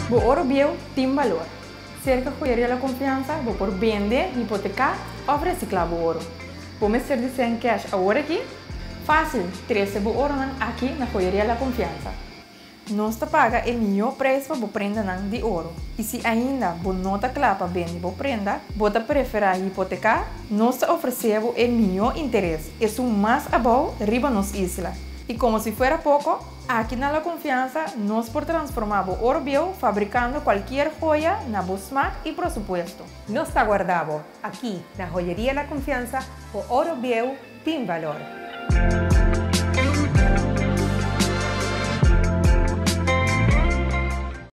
O ouro biel tem valor. Cerca joyeria la confiança, vou por vender, hipotecar ou reciclar o ouro. Vou me ser de 100 cash agora aqui? Fácil, 13 o ouro aqui na joyeria la confiança. Nós te paga o melhor preço para prenda de ouro. E se ainda você não está claro para vender a prenda, você preferir hipotecar, nós te oferecemos o melhor interesse. É o mais bom riba nos isla. E como se fosse pouco, aqui na La Confiança, nós por transformar o ouro bio fabricando qualquer joia na smack e presupuesto. Nós aguardamos aqui na Joyeria La Confiança, o ouro bio tem valor.